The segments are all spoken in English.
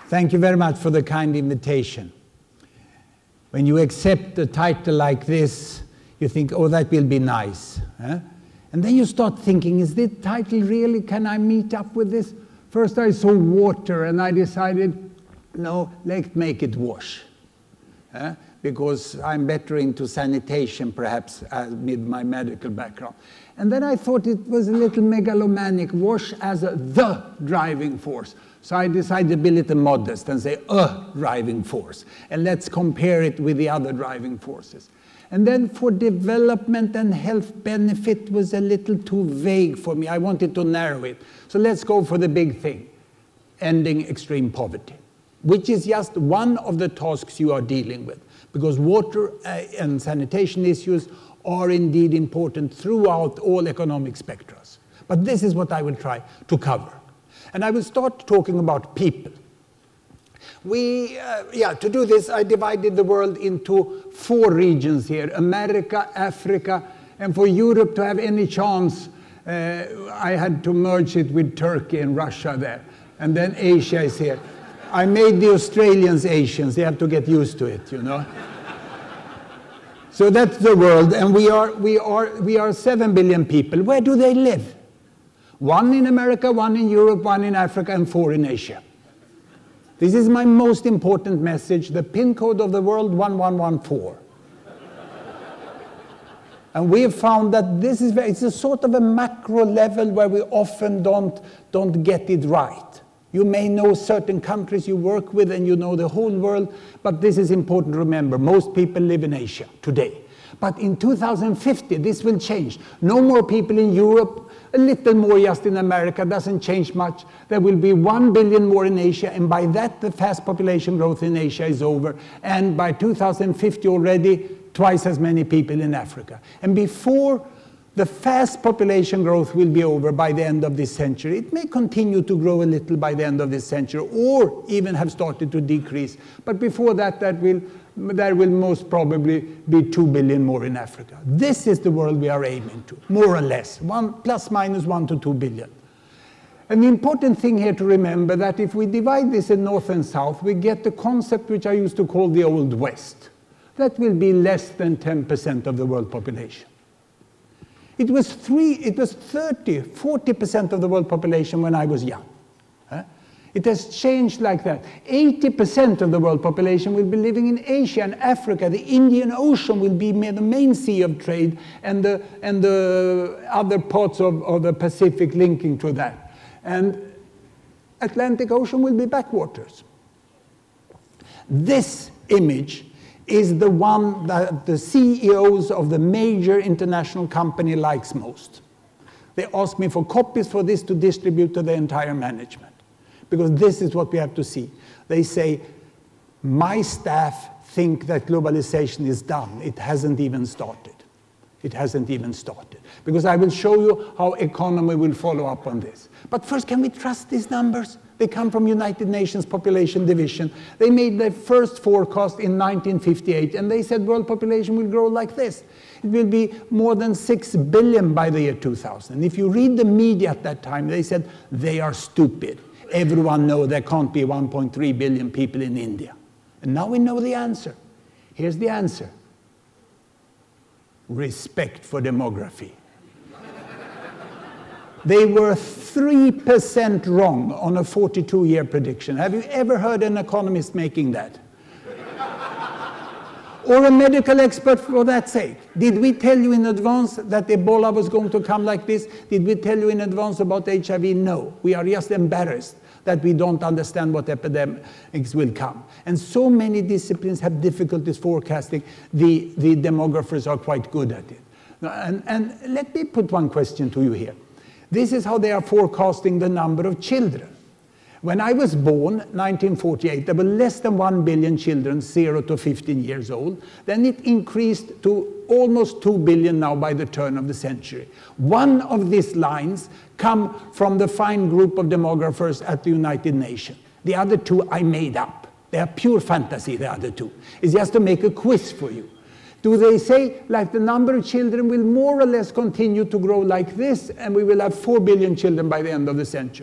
Thank you very much for the kind invitation. When you accept a title like this, you think, oh, that will be nice. Huh? And then you start thinking, is this title really, can I meet up with this? First I saw water and I decided, no, let's make it wash. Because I'm better into sanitation, perhaps, with my medical background. And then I thought it was a little megalomaniac, wash as the driving force. So I decided to be a little modest and say a driving force. And let's compare it with the other driving forces. And then for development and health benefit was a little too vague for me. I wanted to narrow it. So let's go for the big thing, ending extreme poverty, which is just one of the tasks you are dealing with. Because water and sanitation issues are indeed important throughout all economic spectra. But this is what I will try to cover. And I will start talking about people. To do this, I divided the world into 4 regions here: America, Africa, and for Europe to have any chance, I had to merge it with Turkey and Russia there. And then Asia is here. I made the Australians Asians. They have to get used to it, you know. So that's the world, and we are 7 billion people. Where do they live? 1 in America, 1 in Europe, 1 in Africa, and 4 in Asia. This is my most important message. The PIN code of the world, 1114. And we have found that this is it's a sort of a macro level where we often don't get it right. You may know certain countries you work with and you know the whole world, but this is important to remember. Most people live in Asia today. But in 2050, this will change. No more people in Europe, a little more just in America, doesn't change much. There will be 1 billion more in Asia, and by that the fast population growth in Asia is over. And by 2050 already, twice as many people in Africa. And before the fast population growth will be over by the end of this century. It may continue to grow a little by the end of this century, or even have started to decrease. But before that, there will most probably be 2 billion more in Africa. This is the world we are aiming to, more or less, plus minus 1 to 2 billion. And the important thing here to remember that if we divide this in North and South, we get the concept which I used to call the Old West. That will be less than 10% of the world population. It was 30, 40% of the world population when I was young. It has changed like that. 80% of the world population will be living in Asia and Africa. The Indian Ocean will be the main sea of trade, and the other parts of the Pacific linking to that. And Atlantic Ocean will be backwaters. This image is the one that the CEOs of the major international company likes most. They ask me for copies for this to distribute to the entire management. Because this is what we have to see. They say, my staff think that globalization is done. It hasn't even started. It hasn't even started. Because I will show you how economy will follow up on this. But first, can we trust these numbers? They come from United Nations Population Division. They made their first forecast in 1958, and they said world population will grow like this. It will be more than 6 billion by the year 2000. And if you read the media at that time, they said they are stupid. Everyone knows there can't be 1.3 billion people in India. And now we know the answer. Here's the answer. Respect for demography. They were 3% wrong on a 42-year prediction. Have you ever heard an economist making that? Or a medical expert for that sake? Did we tell you in advance that Ebola was going to come like this? Did we tell you in advance about HIV? No. We are just embarrassed that we don't understand what epidemics will come. And so many disciplines have difficulties forecasting. The demographers are quite good at it. And let me put one question to you here. This is how they are forecasting the number of children. When I was born, 1948, there were less than 1 billion children, 0 to 15 years old. Then it increased to almost 2 billion now by the turn of the century. One of these lines come from the fine group of demographers at the United Nations. The other two I made up. They are pure fantasy, the other two. It's just to make a quiz for you. Do they say, like, the number of children will more or less continue to grow like this, and we will have 4 billion children by the end of the century?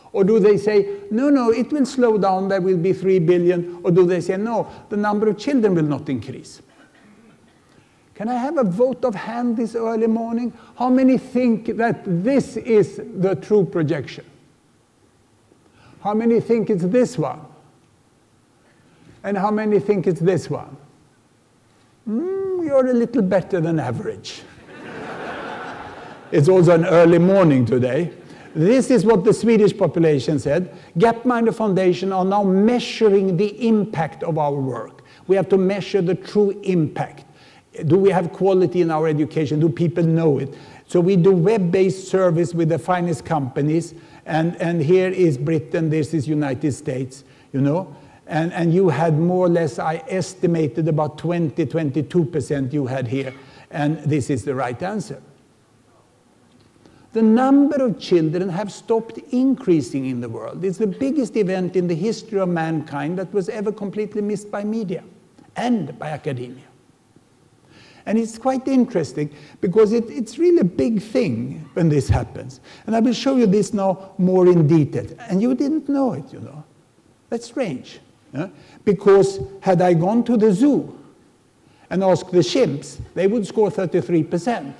Or do they say, no, it will slow down, there will be 3 billion? Or do they say, no, the number of children will not increase? Can I have a vote of hand this early morning? How many think that this is the true projection? How many think it's this one? And how many think it's this one? You're a little better than average. It's also an early morning today. This is what the Swedish population said. Gapminder Foundation are now measuring the impact of our work. We have to measure the true impact. Do we have quality in our education? Do people know it? So we do web-based service with the finest companies, and here is Britain, this is United States, you know. And you had more or less, I estimated about 22% you had here, and this is the right answer. The number of children have stopped increasing in the world. It's the biggest event in the history of mankind that was ever completely missed by media and by academia. And it's quite interesting because it's really a big thing when this happens. And I will show you this now more in detail. And you didn't know it, you know. That's strange. Yeah? Because had I gone to the zoo and asked the chimps, they would score 33%.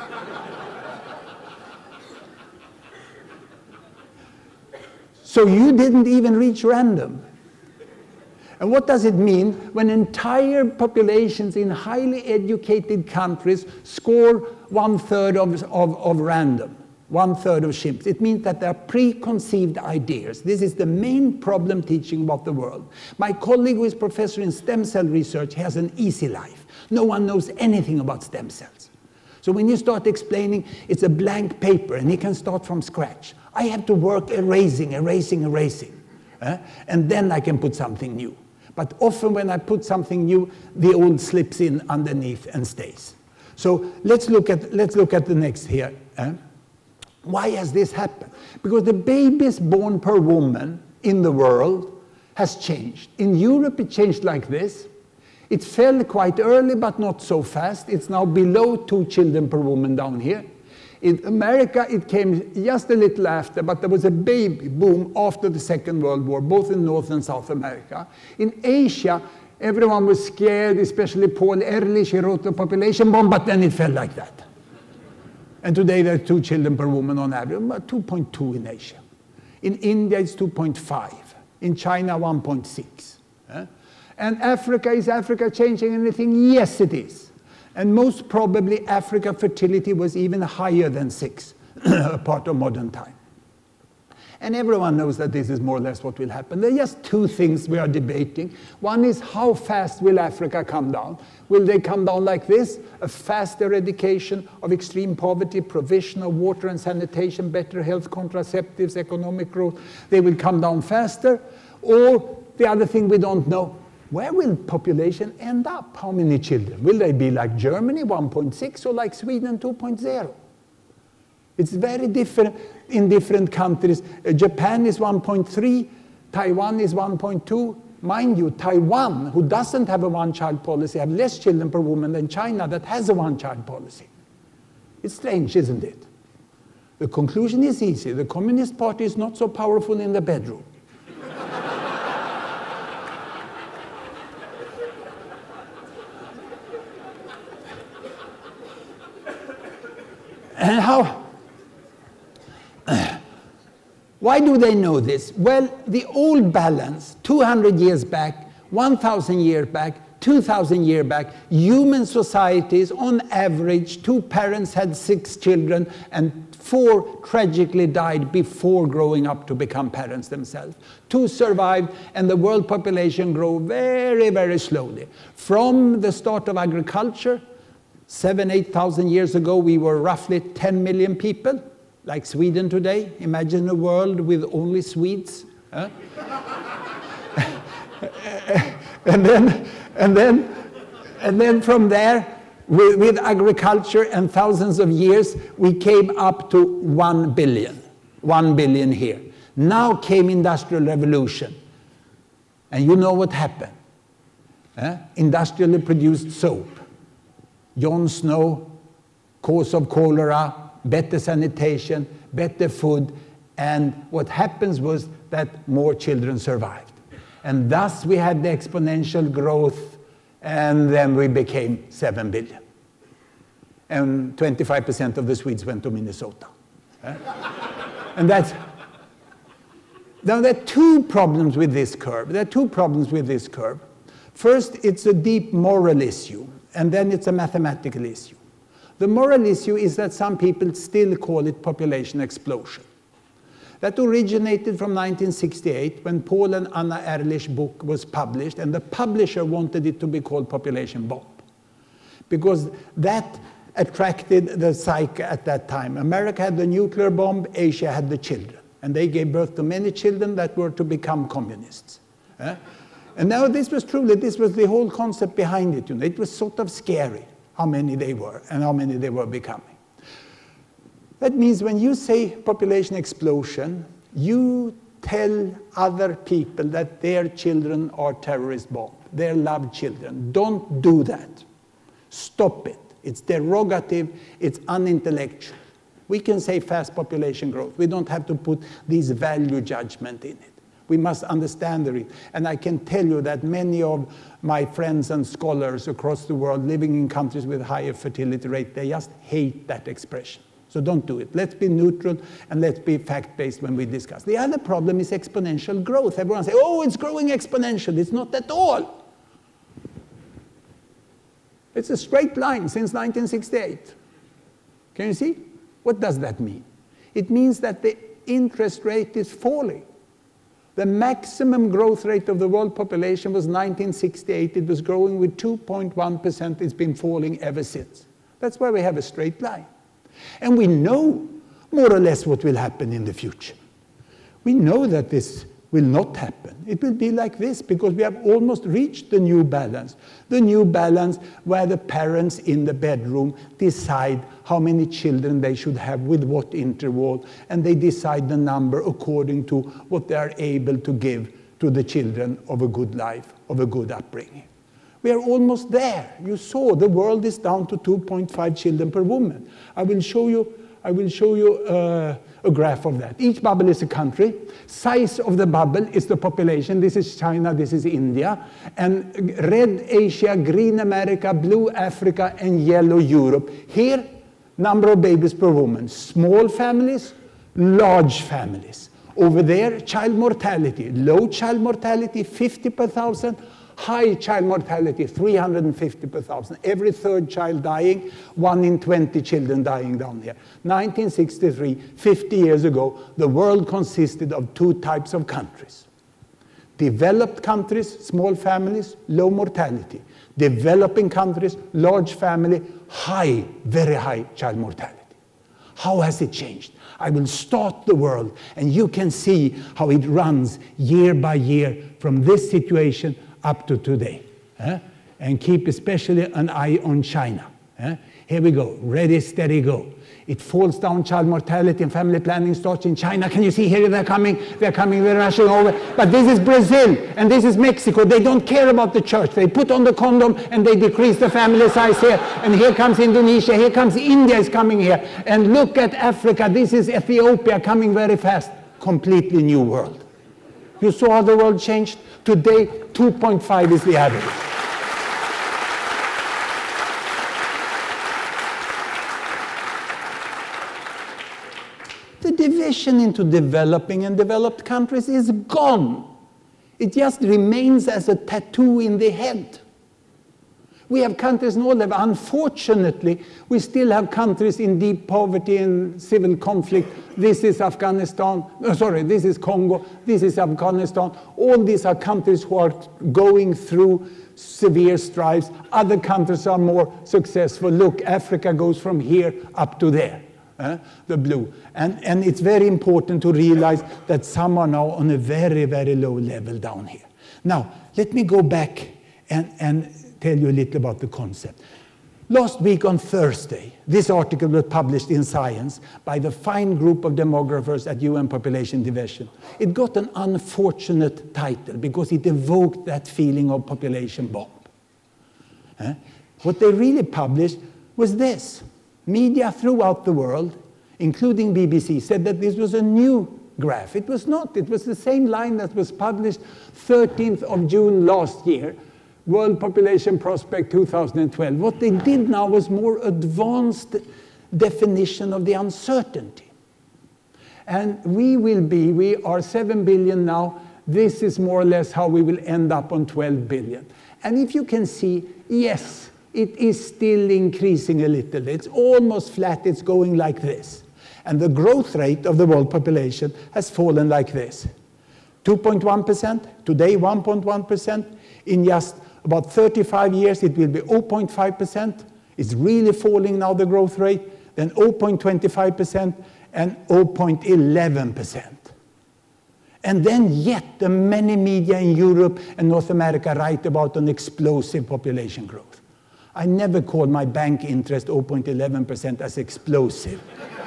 So you didn't even reach random. And what does it mean when entire populations in highly educated countries score 1/3 of random, 1/3 of chimps? It means that there are preconceived ideas. This is the main problem teaching about the world. My colleague who is professor in stem cell research has an easy life. No one knows anything about stem cells. So when you start explaining, it's a blank paper and he can start from scratch. I have to work erasing. And then I can put something new. But often when I put something new, the old slips in underneath and stays. So let's look at the next here. Why has this happened? Because the babies born per woman in the world has changed. In Europe, it changed like this. It fell quite early, but not so fast. It's now below 2 children per woman down here. In America, it came just a little after, but there was a baby boom after the Second World War, both in North and South America. In Asia, everyone was scared, especially Paul Ehrlich, he wrote the population bomb, but then it fell like that. And today there are 2 children per woman on average, about 2.2 in Asia. In India, it's 2.5. In China, 1.6. And Africa, is Africa changing anything? Yes, it is. And most probably Africa fertility was even higher than 6, a part of modern time. And everyone knows that this is more or less what will happen. There are just 2 things we are debating. One is how fast will Africa come down? Will they come down like this? A fast eradication of extreme poverty, provision of water and sanitation, better health, contraceptives, economic growth. They will come down faster. Or the other thing we don't know. Where will population end up? How many children? Will they be like Germany, 1.6, or like Sweden, 2.0? It's very different in different countries. Japan is 1.3, Taiwan is 1.2. Mind you, Taiwan, who doesn't have a one-child policy, have less children per woman than China that has a one-child policy. It's strange, isn't it? The conclusion is easy. The Communist Party is not so powerful in the bedroom. And why do they know this? Well, the old balance, 200 years back, 1,000 years back, 2,000 years back, human societies, on average, 2 parents had 6 children, and 4 tragically died before growing up to become parents themselves. 2 survived, and the world population grew very, very slowly. From the start of agriculture, 7,000–8,000 years ago, we were roughly 10 million people, like Sweden today. Imagine a world with only Swedes. Huh? and then from there, with agriculture and thousands of years, we came up to 1 billion. 1 billion here. Now came Industrial Revolution. And you know what happened? Industrially produced soap. Jon Snow, cause of cholera, better sanitation, better food, And what happens was that more children survived. And thus we had the exponential growth, and then we became 7 billion. And 25% of the Swedes went to Minnesota. And that's... Now, there are two problems with this curve. There are two problems with this curve. First, it's a deep moral issue, and then it's a mathematical issue. The moral issue is that some people still call it population explosion. That originated from 1968 when Paul and Anna Ehrlich's book was published, and the publisher wanted it to be called population bomb, because that attracted the psyche at that time. America had the nuclear bomb, Asia had the children, and they gave birth to many children that were to become communists. And now this was the whole concept behind it. It was sort of scary how many they were and how many they were becoming. That means when you say population explosion, you tell other people that their children are terrorist bombs, their loved children. Don't do that. Stop it. It's derogative, it's unintellectual. We can say fast population growth. We don't have to put these value judgment in it. We must understand it. And I can tell you that many of my friends and scholars across the world living in countries with higher fertility rate, they just hate that expression. So don't do it. Let's be neutral and let's be fact-based when we discuss. The other problem is exponential growth. Everyone says, oh, it's growing exponentially. It's not at all. It's a straight line since 1968. Can you see? What does that mean? It means that the interest rate is falling. The maximum growth rate of the world population was 1968. It was growing with 2.1%. It's been falling ever since. That's why we have a straight line. And we know more or less what will happen in the future. We know that this will not happen. It will be like this because we have almost reached the new balance. The new balance where the parents in the bedroom decide how many children they should have with what interval, and they decide the number according to what they are able to give to the children of a good life, of a good upbringing. We are almost there. You saw the world is down to 2.5 children per woman. I will show you a graph of that. Each bubble is a country. Size of the bubble is the population. This is China, this is India. And red Asia, green America, blue Africa, and yellow Europe. Here, number of babies per woman. Small families, large families. Over there, child mortality. Low child mortality, 50 per thousand. High child mortality, 350 per thousand. Every third child dying, 1 in 20 children dying down here. 1963, 50 years ago, the world consisted of two types of countries. Developed countries, small families, low mortality. Developing countries, large family, high, very high child mortality. How has it changed? I will start the world, and you can see how it runs year by year from this situation up to today. And keep especially an eye on China. Here we go. Ready, steady, go. It falls down, child mortality and family planning starts in China. Can you see here they're coming, they're rushing over. But this is Brazil and this is Mexico. They don't care about the church. They put on the condom and they decrease the family size here. And here comes Indonesia, here comes India is coming here. And look at Africa, this is Ethiopia coming very fast. Completely new world. You saw how the world changed? Today, 2.5 is the average. The division into developing and developed countries is gone. It just remains as a tattoo in the head. We have countries in all levels. Unfortunately, we still have countries in deep poverty and civil conflict. This is Afghanistan, this is Congo, this is Afghanistan. All these are countries who are going through severe strives. Other countries are more successful. Look, Africa goes from here up to there, the blue. And it's very important to realize that some are now on a very, very low level down here. Now, let me go back and tell you a little about the concept. Last week on Thursday, this article was published in Science by the fine group of demographers at UN Population Division. It got an unfortunate title because it evoked that feeling of population bomb. What they really published was this. Media throughout the world, including BBC, said that this was a new graph. It was not. It was the same line that was published 13th of June last year, World Population Prospect 2012. What they did now was more advanced definition of the uncertainty. And we are 7 billion now. This is more or less how we will end up on 12 billion. And if you can see, yes, it is still increasing a little. It's almost flat. It's going like this. And the growth rate of the world population has fallen like this. 2.1%, today 1.1%. In just about 35 years, it will be 0.5%. It's really falling now, the growth rate. Then 0.25% and 0.11%. And then yet the many media in Europe and North America write about an explosive population growth. I never called my bank interest 0.11% as explosive.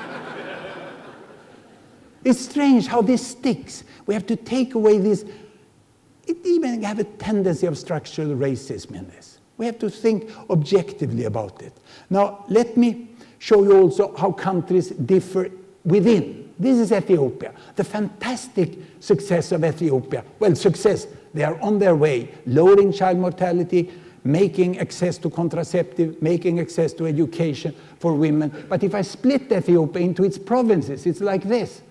It's strange how this sticks. We have to take away this. It even have a tendency of structural racism in this. We have to think objectively about it. Now, let me show you also how countries differ within. This is Ethiopia. The fantastic success of Ethiopia. Well, success. They are on their way, lowering child mortality, making access to contraceptive, making access to education for women. But if I split Ethiopia into its provinces, it's like this.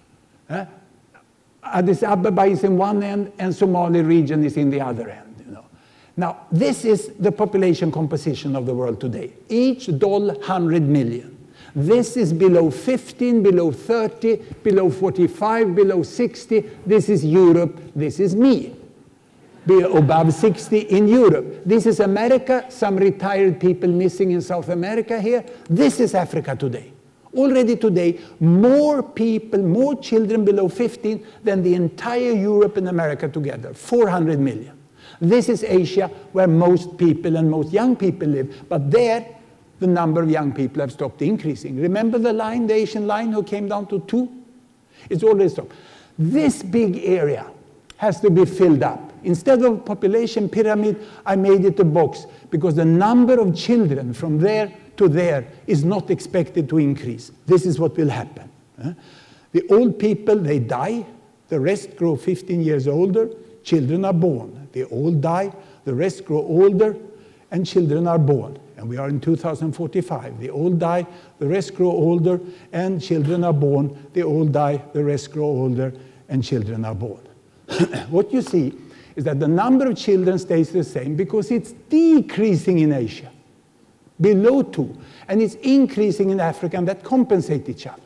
Addis Ababa is in one end and Somali region is in the other end. You know. Now, this is the population composition of the world today. Each doll, 100 million. This is below 15, below 30, below 45, below 60. This is Europe. This is me. Above 60 in Europe. This is America. Some retired people missing in South America here. This is Africa today. Already today, more people, more children below 15 than the entire Europe and America together, 400 million. This is Asia, where most people and most young people live. But there, the number of young people have stopped increasing. Remember the line, the Asian line, who came down to 2? It's already stopped. This big area has to be filled up. Instead of population pyramid, I made it a box, because the number of children from there to there is not expected to increase. This is what will happen. The old people, they die. The rest grow 15 years older. Children are born. They all die. The rest grow older, and children are born. And we are in 2045. They all die. The rest grow older, and children are born. They all die. The rest grow older, and children are born. What you see is that the number of children stays the same because it's decreasing in Asia, below 2, and it's increasing in Africa, and that compensate each other.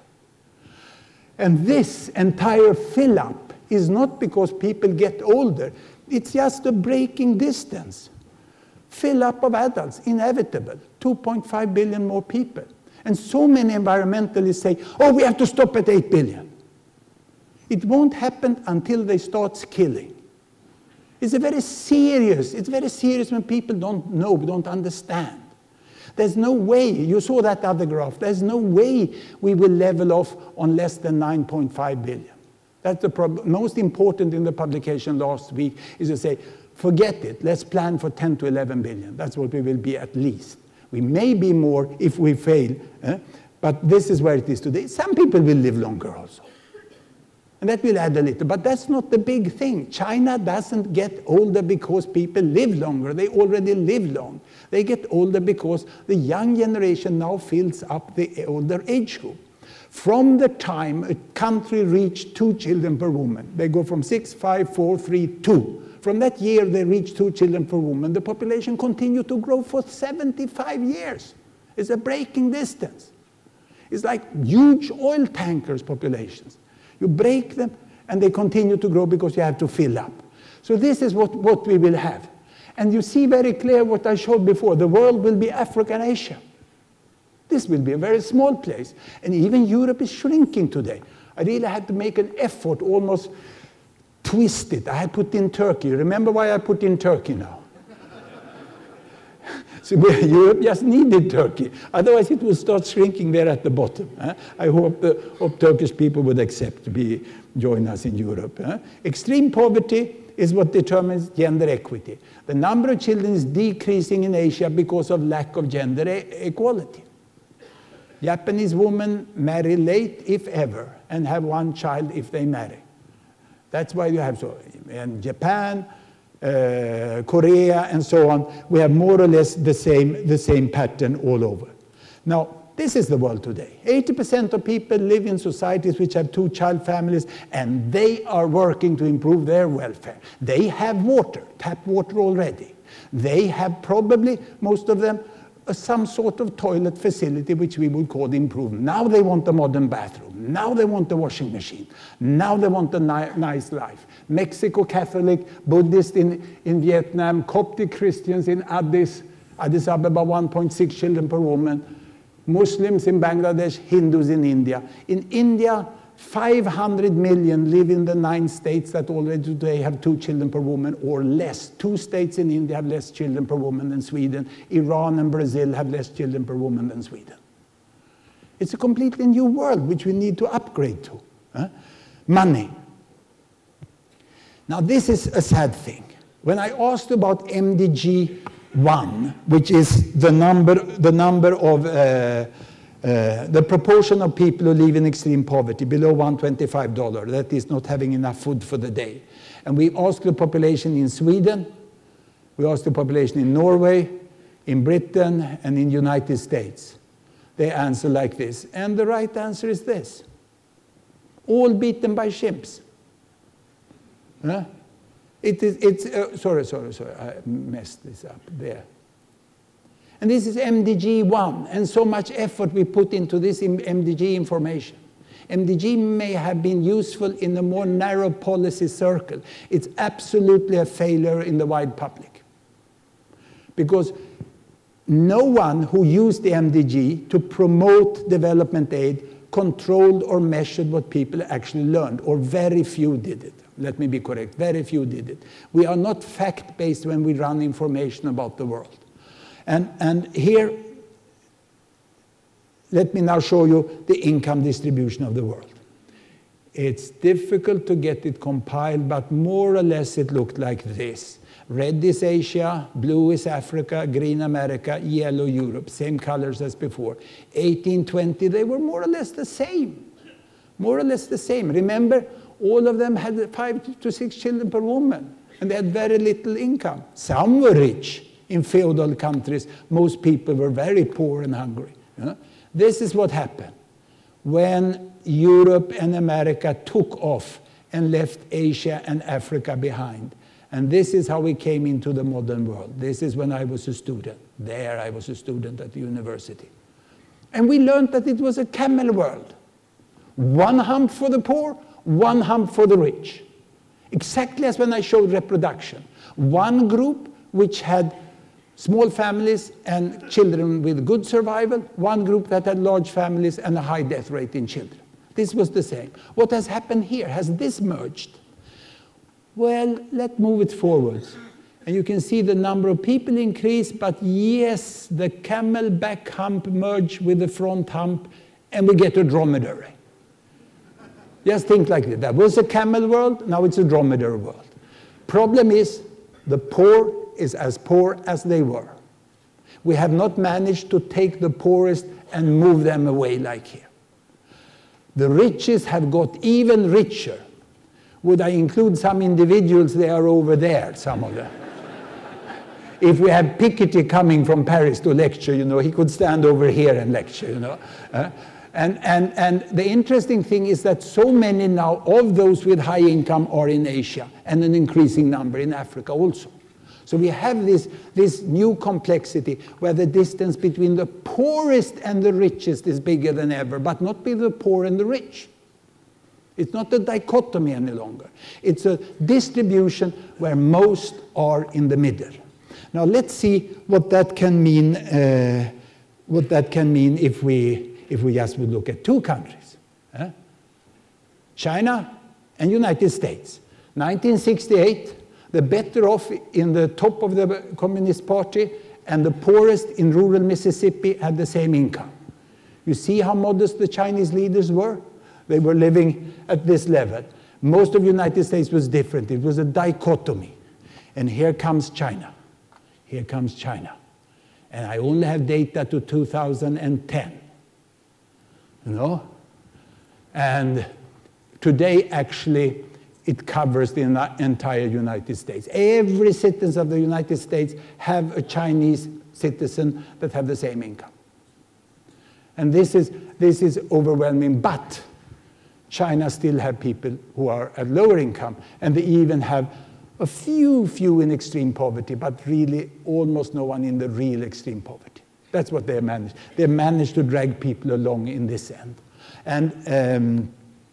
And this entire fill-up is not because people get older. It's just a breaking distance. Fill-up of adults, inevitable. 2.5 billion more people. And so many environmentalists say, oh, we have to stop at 8 billion. It won't happen until they start killing. It's very serious when people don't know, don't understand. There's no way, you saw that other graph, there's no way we will level off on less than 9.5 billion. That's the most important in the publication last week, is to say, forget it, let's plan for 10 to 11 billion. That's what we will be at least. We may be more if we fail, but this is where it is today. Some people will live longer also. And that will add a little, but that's not the big thing. China doesn't get older because people live longer. They already live long. They get older because the young generation now fills up the older age group. From the time a country reached 2 children per woman, they go from 6, 5, 4, 3, 2. From that year, they reached 2 children per woman. The population continued to grow for 75 years. It's a breaking distance. It's like huge oil tankers populations. You break them, and they continue to grow because you have to fill up. So this is what we will have. And you see very clear what I showed before. The world will be Africa and Asia. This will be a very small place. And even Europe is shrinking today. I really had to make an effort, almost twist it. I had put in Turkey. Remember why I put in Turkey now? So Europe just needed Turkey. Otherwise, it will start shrinking there at the bottom. I hope Turkish people would accept to join us in Europe. Extreme poverty is what determines gender equity. The number of children is decreasing in Asia because of lack of gender equality. Japanese women marry late, if ever, and have one child if they marry. That's why you have so in Japan, Korea, and so on. We have more or less the same pattern all over. Now, this is the world today. 80% of people live in societies which have two-child families, and they are working to improve their welfare. They have water, tap water already. They have probably, most of them, some sort of toilet facility which we would call improvement. Now they want a modern bathroom. Now they want a washing machine. Now they want a nice life. Mexico Catholic, Buddhist in Vietnam, Coptic Christians in Addis Ababa, 1.6 children per woman. Muslims in Bangladesh, Hindus in India. In India, 500 million live in the 9 states that already today have 2 children per woman or less. 2 states in India have less children per woman than Sweden. Iran and Brazil have less children per woman than Sweden. It's a completely new world which we need to upgrade to. Money. Now this is a sad thing. When I asked about MDG 1, which is the proportion of people who live in extreme poverty, below $125, that is not having enough food for the day. And we asked the population in Sweden, we asked the population in Norway, in Britain, and in the United States. They answer like this. And the right answer is this. All beaten by chimps. Huh? Sorry, I messed this up there. And this is MDG 1, and so much effort we put into this MDG information. MDG may have been useful in a more narrow policy circle. It's absolutely a failure in the wide public. Because no one who used the MDG to promote development aid controlled or measured what people actually learned, or very few did it. Let me be correct, very few did it. We are not fact-based when we run information about the world. And here, let me now show you the income distribution of the world. It's difficult to get it compiled, but more or less it looked like this. Red is Asia, blue is Africa, green America, yellow Europe, same colors as before. 1820, they were more or less the same. More or less the same. Remember, all of them had 5 to 6 children per woman, and they had very little income. Some were rich. In feudal countries, most people were very poor and hungry. This is what happened when Europe and America took off and left Asia and Africa behind. And this is how we came into the modern world. This is when I was a student. There I was a student at the university. And we learned that it was a camel world. 1 hump for the poor, 1 hump for the rich. Exactly as when I showed reproduction. One group which had small families and children with good survival, one group that had large families and a high death rate in children. This was the same. What has happened here? Has this merged? Well, let's move it forwards. And you can see the number of people increase, but yes, the camel back hump merged with the front hump, and we get a dromedary. Just think like that. That was a camel world, now it's a dromedary world. Problem is, the poor is as poor as they were. We have not managed to take the poorest and move them away like here. The richest have got even richer. Would I include some individuals? They are over there, some of them. If we have Piketty coming from Paris to lecture, he could stand over here and lecture, And the interesting thing is that so many now of those with high income are in Asia, and an increasing number in Africa also. So we have this new complexity where the distance between the poorest and the richest is bigger than ever, but not between the poor and the rich. It's not a dichotomy any longer. It's a distribution where most are in the middle. Now let's see what that can mean. If we just would look at 2 countries, China and United States. 1968, the better off in the top of the Communist Party and the poorest in rural Mississippi had the same income. You see how modest the Chinese leaders were? They were living at this level. Most of the United States was different. It was a dichotomy. And here comes China. Here comes China. And I only have data to 2010. you know. And today, actually, it covers the entire United States. Every citizen of the United States have a Chinese citizen that have the same income. And this is overwhelming, but China still have people who are at lower income, and they even have a few in extreme poverty, but really almost no one in the real extreme poverty. That's what they managed. They managed to drag people along in this end. And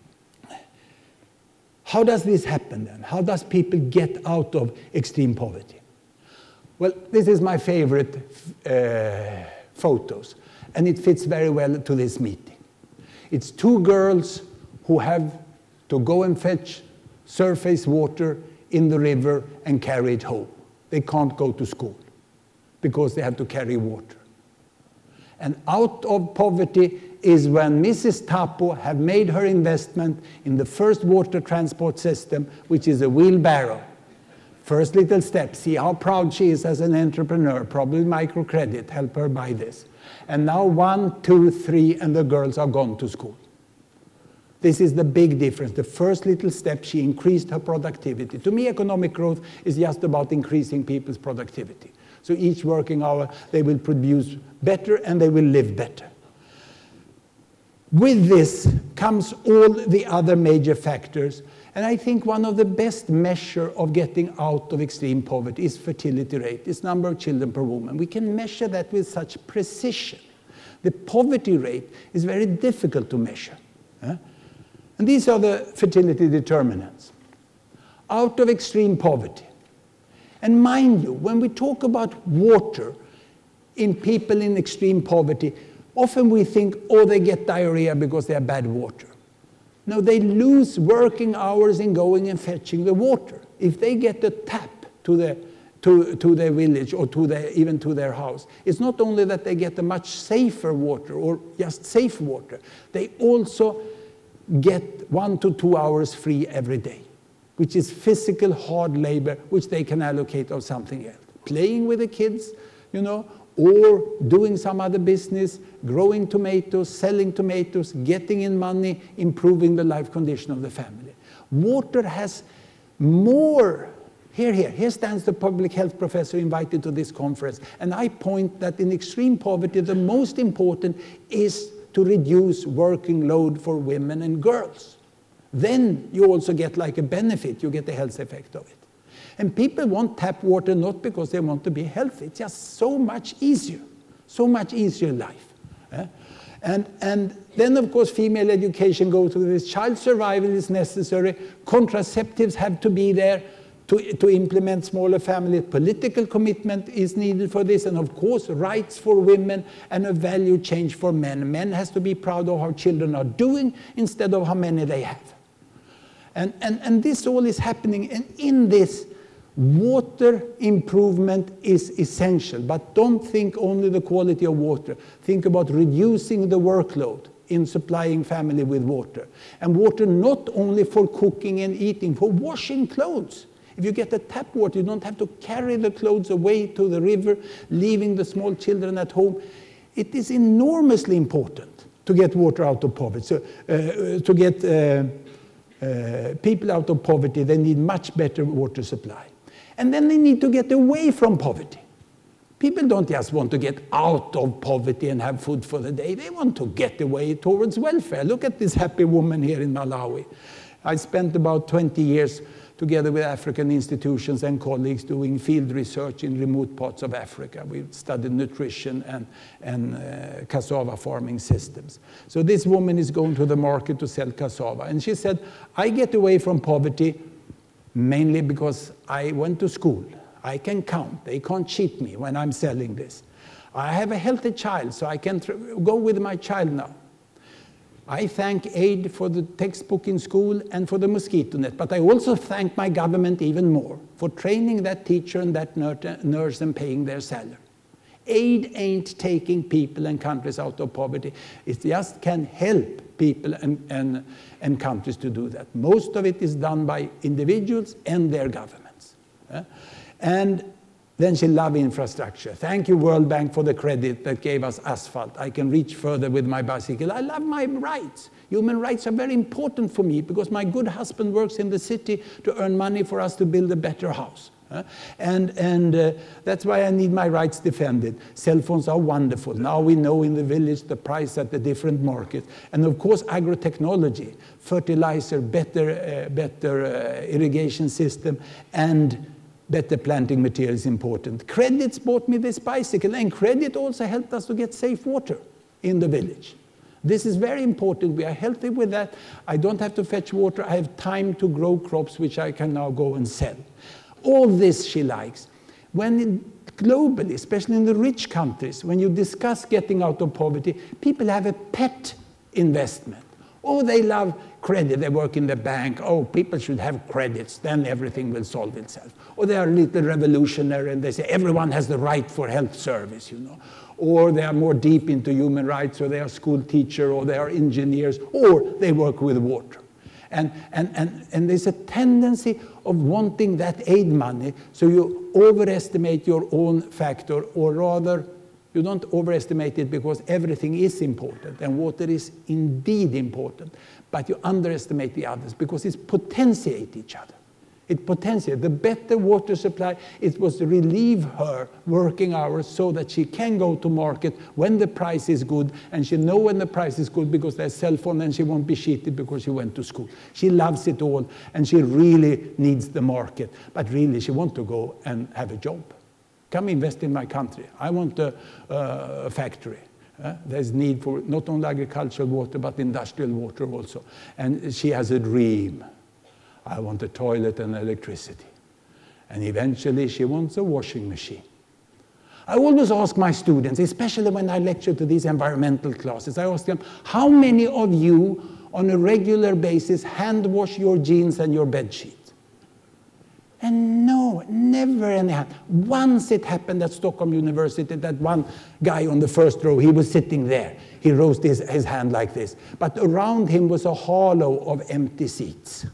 how does this happen then? How does people get out of extreme poverty? Well, this is my favorite photos, and it fits very well to this meeting. It's two girls who have to go and fetch surface water in the river and carry it home. They can't go to school because they have to carry water. And out of poverty is when Mrs. Tapo have made her investment in the first water transport system, which is a wheelbarrow. First little step. See how proud she is as an entrepreneur. Probably microcredit help her buy this. And now 1, 2, 3, and the girls are gone to school. This is the big difference. The first little step, she increased her productivity. To me, economic growth is just about increasing people's productivity. So each working hour, they will produce better and they will live better. With this comes all the other major factors. And I think one of the best measures of getting out of extreme poverty is fertility rate. It's number of children per woman. We can measure that with such precision. The poverty rate is very difficult to measure. And these are the fertility determinants. Out of extreme poverty. And mind you, when we talk about water in people in extreme poverty, often we think, oh, they get diarrhea because they have bad water. No, they lose working hours in going and fetching the water. If they get a tap to their village or even to their house, it's not only that they get a much safer water or just safe water, they also get 1 to 2 hours free every day, which is physical hard labor, which they can allocate of something else. Playing with the kids, you know, or doing some other business, growing tomatoes, selling tomatoes, getting in money, improving the life condition of the family. Water has more. Here stands the public health professor invited to this conference, and I point that in extreme poverty, the most important is to reduce working load for women and girls. Then you also get like a benefit, you get the health effect of it. And people want tap water not because they want to be healthy, it's just so much easier life. And then of course female education goes to this, child survival is necessary, contraceptives have to be there to implement smaller families, political commitment is needed for this, and of course rights for women and a value change for men. Men has to be proud of how children are doing instead of how many they have. And this all is happening, and in this, water improvement is essential, but don't think only the quality of water. Think about reducing the workload in supplying family with water. And water not only for cooking and eating, for washing clothes. If you get the tap water, you don't have to carry the clothes away to the river, leaving the small children at home. It is enormously important to get water out of poverty. So to get people out of poverty, they need much better water supply. And then they need to get away from poverty. People don't just want to get out of poverty and have food for the day. They want to get away towards welfare. Look at this happy woman here in Malawi. I spent about 20 years together with African institutions and colleagues doing field research in remote parts of Africa. We studied nutrition and cassava farming systems. So this woman is going to the market to sell cassava. And she said, I get away from poverty mainly because I went to school. I can count. They can't cheat me when I'm selling this. I have a healthy child, so I can go with my child now. I thank aid for the textbook in school and for the mosquito net, but I also thank my government even more for training that teacher and that nurse and paying their salary. Aid ain't taking people and countries out of poverty. It just can help people and countries to do that. Most of it is done by individuals and their governments. And Then she loved infrastructure. Thank you, World Bank, for the credit that gave us asphalt. I can reach further with my bicycle. I love my rights. Human rights are very important for me because my good husband works in the city to earn money for us to build a better house. And that's why I need my rights defended. Cell phones are wonderful. Now we know in the village the price at the different markets. And of course, agrotechnology, fertilizer, better irrigation system, and better planting material is important. Credits bought me this bicycle, and credit also helped us to get safe water in the village. This is very important. We are healthy with that. I don't have to fetch water. I have time to grow crops, which I can now go and sell. All this she likes. Globally, especially in the rich countries, when you discuss getting out of poverty, people have a pet investment. Oh, they love credit. They work in the bank. Oh, people should have credits. Then everything will solve itself. Or they are a little revolutionary and they say everyone has the right for health service, you know. Or they are more deep into human rights, or they are school teacher, or they are engineers, or they work with water. And there's a tendency of wanting that aid money, so you overestimate your own factor, or rather, you don't overestimate it because everything is important, and water is indeed important, but you underestimate the others because it's potentiate each other. It potentiates. The better water supply, it was to relieve her working hours so that she can go to market when the price is good, and she knows when the price is good because there's cell phone, and she won't be cheated because she went to school. She loves it all, and she really needs the market, but really she wants to go and have a job. Come invest in my country. I want a factory. There's need for not only agricultural water, but industrial water also. And she has a dream. I want a toilet and electricity. And eventually she wants a washing machine. I always ask my students, especially when I lecture to these environmental classes, I ask them, how many of you on a regular basis hand wash your jeans and your bed sheets? And no, never any hand. Once it happened at Stockholm University, that one guy on the first row, he was sitting there. He raised his hand like this. But around him was a hollow of empty seats.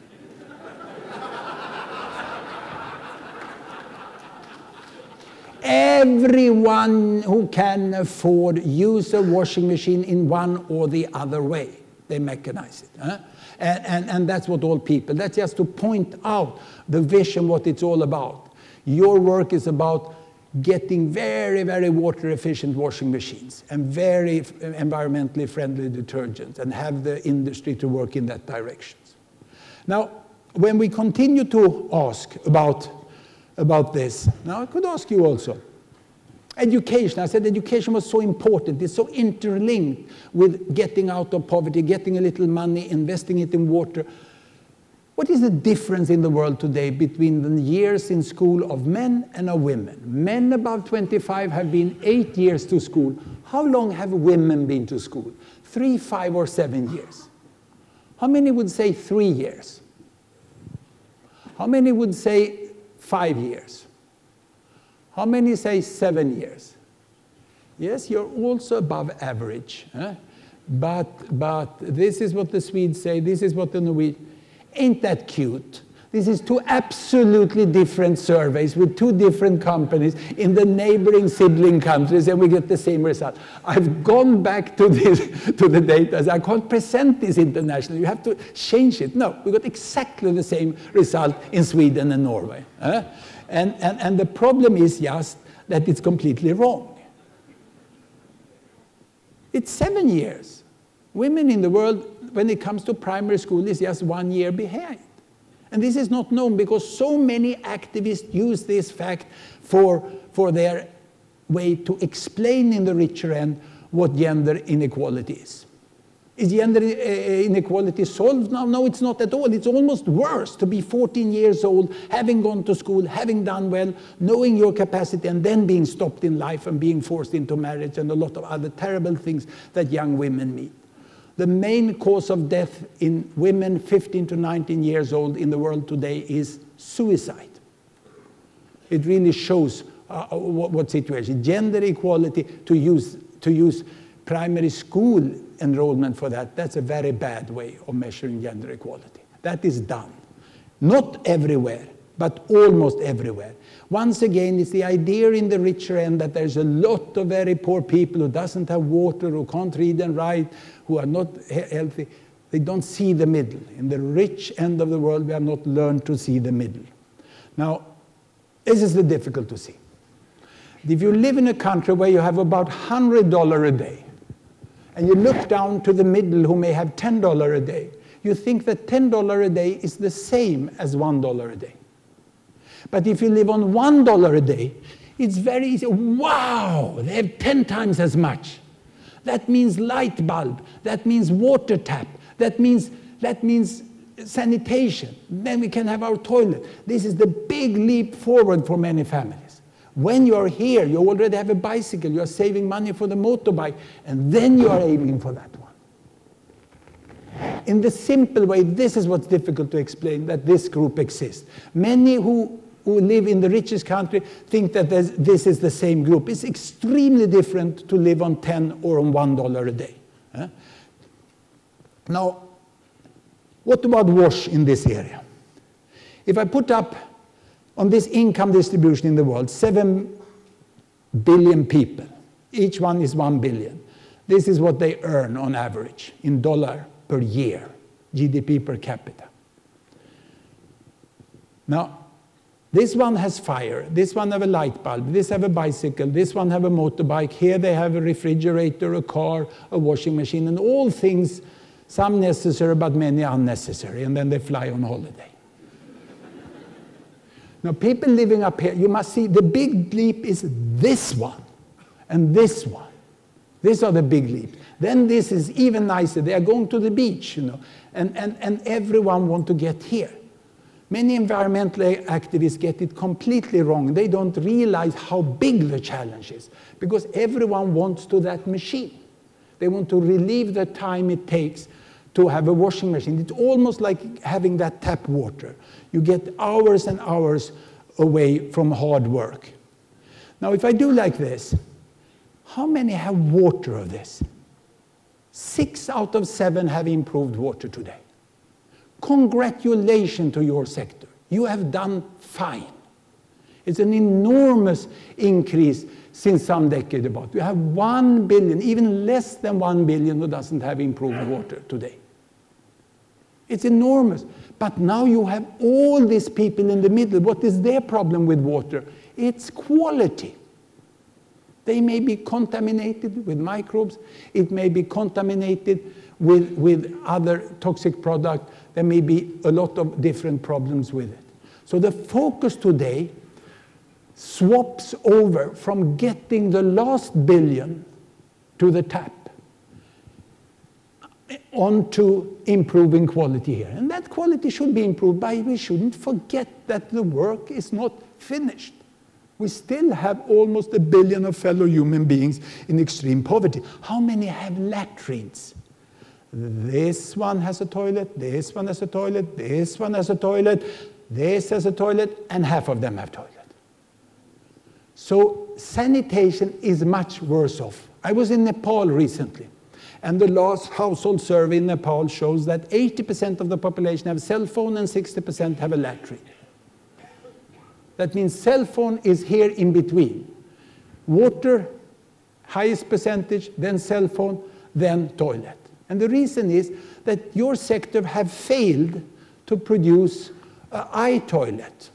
Everyone who can afford use a washing machine in one or the other way. They mechanize it. Huh? And that's what all people, that's just to point out the vision, what it's all about. Your work is about getting very, very water efficient washing machines and very environmentally friendly detergents, and have the industry to work in that direction. Now, when we continue to ask about this, now I could ask you also, education. I said education was so important. It's so interlinked with getting out of poverty, getting a little money, investing it in water. What is the difference in the world today between the years in school of men and of women? Men above 25 have been 8 years to school. How long have women been to school? 3, 5, or 7 years? How many would say 3 years? How many would say 5 years? How many say 7 years? Yes, you're also above average. But this is what the Swedes say, this is what the Norwegians. Ain't that cute? This is 2 absolutely different surveys with 2 different companies in the neighboring sibling countries, and we get the same result. I've gone back to the data. I can't present this internationally. You have to change it. No, we got exactly the same result in Sweden and Norway. And the problem is just that it's completely wrong. It's 7 years. Women in the world, when it comes to primary school, is just 1 year behind. And this is not known because so many activists use this fact for their way to explain in the richer end what gender inequality is. Is gender inequality solved now? No, it's not at all. It's almost worse to be 14 years old, having gone to school, having done well, knowing your capacity, and then being stopped in life and being forced into marriage and a lot of other terrible things that young women meet. The main cause of death in women 15 to 19 years old in the world today is suicide. It really shows what situation. Gender equality, to use primary school enrollment for that, that's a very bad way of measuring gender equality. That is done. Not everywhere, but almost everywhere. Once again, it's the idea in the richer end that there's a lot of very poor people who doesn't have water, who can't read and write, who are not healthy. They don't see the middle. In the rich end of the world, we have not learned to see the middle. Now, this is the difficult to see. If you live in a country where you have about $100 a day, and you look down to the middle who may have $10 a day, you think that $10 a day is the same as $1 a day. But if you live on $1 a day, it's very easy. Wow, they have 10 times as much. That means light bulb, that means water tap, that means sanitation. Then we can have our toilet. This is the big leap forward for many families. When you are here, you already have a bicycle, you are saving money for the motorbike, and then you are aiming for that one. In the simple way, this is what's difficult to explain, that this group exists. Many who live in the richest country think that this is the same group. It's extremely different to live on 10 or on $1 a day. Now, what about wash in this area? If I put up on this income distribution in the world, 7 billion people, each one is 1 billion. This is what they earn on average in dollar per year, GDP per capita. Now, this one has fire, this one have a light bulb, this have a bicycle, this one have a motorbike, here they have a refrigerator, a car, a washing machine, and all things, some necessary but many unnecessary, and then they fly on holiday. Now, people living up here, you must see the big leap is this one and this one. These are the big leaps. Then this is even nicer. They are going to the beach, you know, and everyone wants to get here. Many environmental activists get it completely wrong. They don't realize how big the challenge is, because everyone wants to that machine. They want to relieve the time it takes to have a washing machine. It's almost like having that tap water. You get hours and hours away from hard work. Now, if I do like this, how many have water of this? 6 out of 7 have improved water today. Congratulations to your sector. You have done fine. It's an enormous increase since some decade about. You have 1 billion, even less than 1 billion who doesn't have improved water today. It's enormous. But now you have all these people in the middle. What is their problem with water? It's quality. They may be contaminated with microbes. It may be contaminated with other toxic products. There may be a lot of different problems with it. So the focus today swaps over from getting the last billion to the tap onto improving quality here. And that quality should be improved, but we shouldn't forget that the work is not finished. We still have almost 1 billion of fellow human beings in extreme poverty. How many have latrines? This one has a toilet, this one has a toilet, this one has a toilet, this has a toilet, and half of them have toilet. So sanitation is much worse off. I was in Nepal recently, and the last household survey in Nepal shows that 80% of the population have a cell phone and 60% have a latrine. That means cell phone is here in between. Water, highest percentage, then cell phone, then toilet. And the reason is that your sector have failed to produce an iToilet.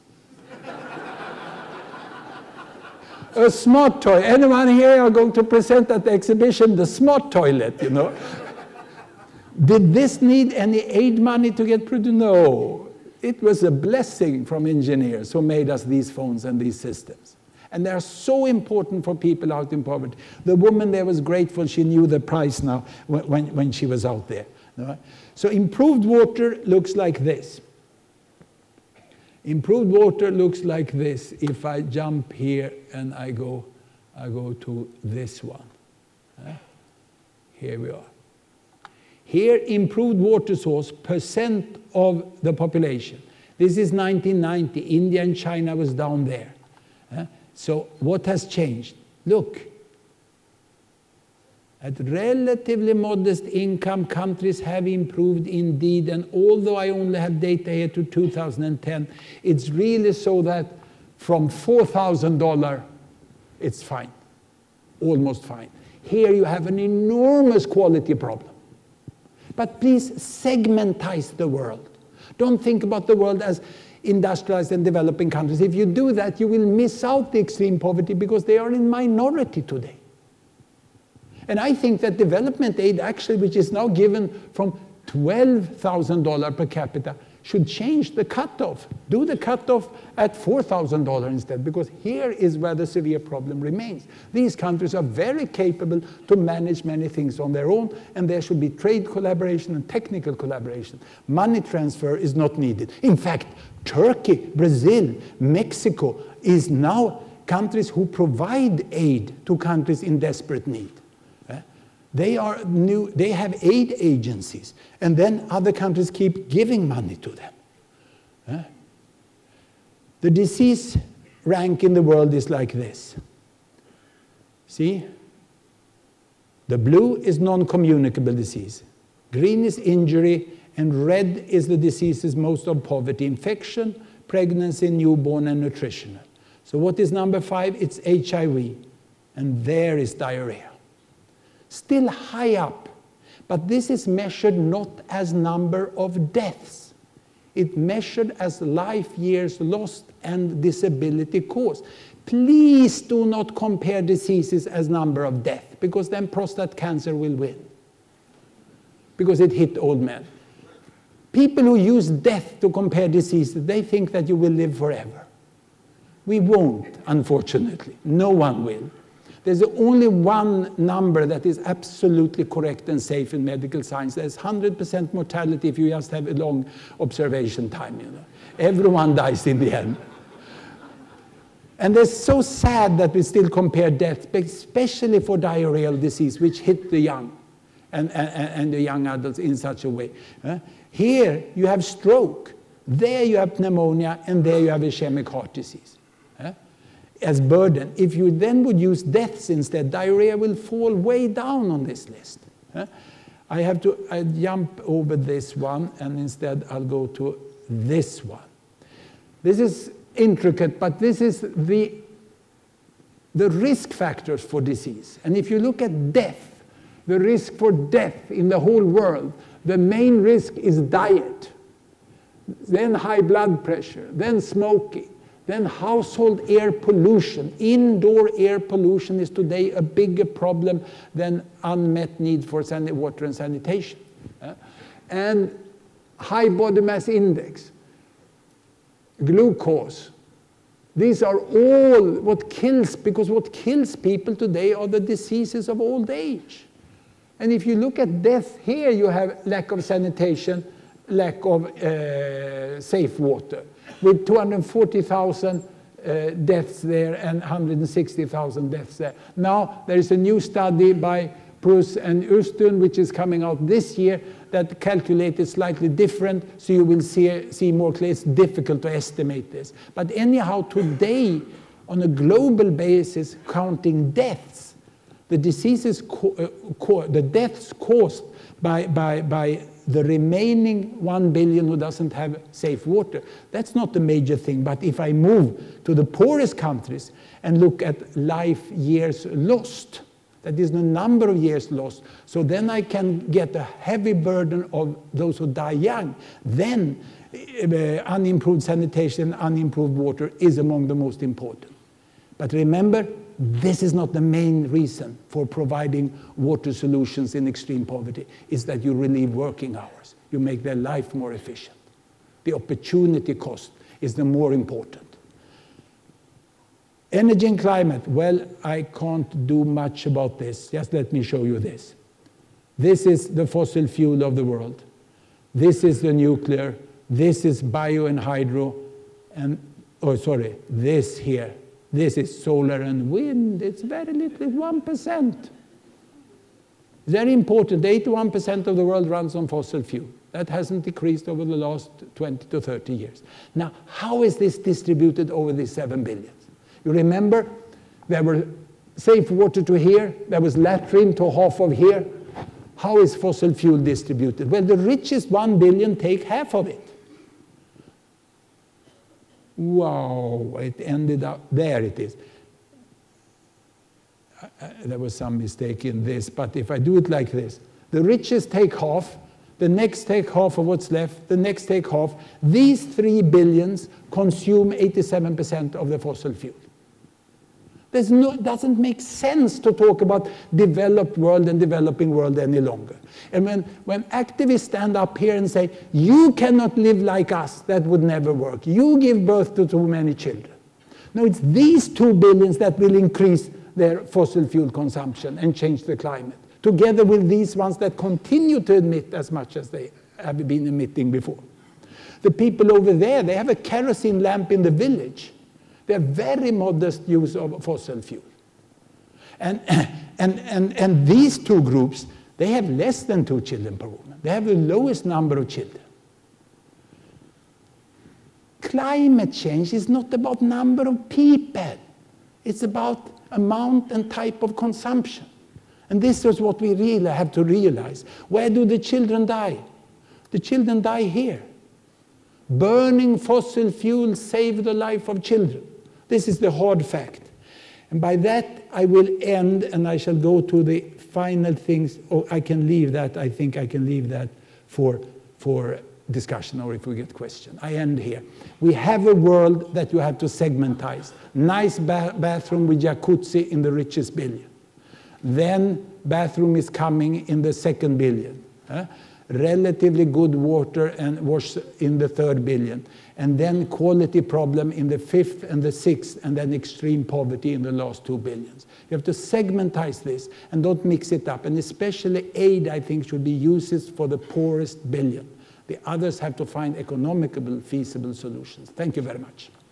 A smart toilet. Anyone here are going to present at the exhibition the smart toilet, you know? Did this need any aid money to get produced? No. It was a blessing from engineers who made us these phones and these systems. And they are so important for people out in poverty. The woman there was grateful she knew the price now when she was out there. So improved water looks like this. Improved water looks like this. If I jump here and I go to this one. Here we are. Here, improved water source, percent of the population. This is 1990. India and China was down there. So what has changed? Look. At relatively modest income, countries have improved indeed, and although I only have data here to 2010, it's really so that from $4,000, it's fine, almost fine. Here you have an enormous quality problem. But please segmentize the world. Don't think about the world as industrialized and developing countries. If you do that, you will miss out the extreme poverty because they are in minority today. And I think that development aid actually, which is now given from $12,000 per capita, should change the cutoff. Do the cutoff at $4,000 instead, because here is where the severe problem remains. These countries are very capable to manage many things on their own, and there should be trade collaboration and technical collaboration. Money transfer is not needed. In fact, Turkey, Brazil, Mexico is now countries who provide aid to countries in desperate need. They have aid agencies, and then other countries keep giving money to them. The disease rank in the world is like this. See? The blue is non-communicable disease. Green is injury, and red is the diseases most of poverty: infection, pregnancy, newborn, and nutritional. So what is number 5? It's HIV, and there is diarrhea. Still high up, but this is measured not as number of deaths. It's measured as life years lost and disability caused. Please do not compare diseases as number of deaths, because then prostate cancer will win, because it hit old men. People who use death to compare diseases, they think that you will live forever. We won't, unfortunately. No one will. There's only one number that is absolutely correct and safe in medical science. There's 100% mortality if you just have a long observation time. You know. Everyone dies in the end. And it's so sad that we still compare death, especially for diarrheal disease, which hit the young and the young adults in such a way. Here you have stroke, there you have pneumonia, and there you have ischemic heart disease. As burden. If you then would use deaths instead, diarrhea will fall way down on this list. I have to jump over this one, and instead I'll go to this one. This is intricate, but this is the risk factors for disease. And if you look at death, the risk for death in the whole world, the main risk is diet, then high blood pressure, then smoking, then household air pollution. Indoor air pollution is today a bigger problem than unmet need for water and sanitation. And high body mass index, glucose. These are all what kills, because what kills people today are the diseases of old age. And if you look at death, here you have lack of sanitation, lack of safe water, with 240,000 deaths there and 160,000 deaths there. Now there is a new study by Bruce and Uston, which is coming out this year, that calculated slightly different, so you will see more clearly. It's difficult to estimate this. But anyhow, today, on a global basis, counting deaths, the diseases, the deaths caused by the remaining 1 billion who doesn't have safe water, that's not the major thing. But if I move to the poorest countries and look at life years lost, that is the number of years lost, so then I can get a heavy burden of those who die young. Then unimproved sanitation, unimproved water is among the most important. But remember, this is not the main reason for providing water solutions in extreme poverty, is that you relieve working hours. You make their life more efficient. The opportunity cost is the more important. Energy and climate, well, I can't do much about this. Just let me show you this. This is the fossil fuel of the world. This is the nuclear. This is bio and hydro. And, oh, sorry, this here. This is solar and wind. It's very little, 1%. Very important. 81% of the world runs on fossil fuel. That hasn't decreased over the last 20 to 30 years. Now, how is this distributed over these 7 billion? You remember there were safe water to here, there was latrine to half of here. How is fossil fuel distributed? Well, the richest 1 billion take half of it. Wow, it ended up, there it is. There was some mistake in this, but if I do it like this, the richest take half, the next take half of what's left, the next take half. These 3 billions consume 87% of the fossil fuel. It doesn't make sense to talk about developed world and developing world any longer. And when activists stand up here and say, you cannot live like us, that would never work. You give birth to too many children. No, it's these 2 billions that will increase their fossil fuel consumption and change the climate, together with these ones that continue to emit as much as they have been emitting before. The people over there, they have a kerosene lamp in the village. They have very modest use of fossil fuel. And these two groups, they have less than 2 children per woman. They have the lowest number of children. Climate change is not about number of people. It's about amount and type of consumption. And this is what we really have to realize. Where do the children die? The children die here. Burning fossil fuel saved the life of children. This is the hard fact. And by that, I will end, and I shall go to the final things. Oh, I can leave that. I think I can leave that for discussion, or if we get questions. I end here. We have a world that you have to segmentize. Nice bathroom with jacuzzi in the richest billion. Then bathroom is coming in the 2nd billion. Relatively good water and wash in the 3rd billion. And then quality problem in the 5th and the 6th, and then extreme poverty in the last 2 billions. You have to segmentize this and don't mix it up. And especially aid, I think, should be used for the poorest billion. The others have to find economical, feasible solutions. Thank you very much.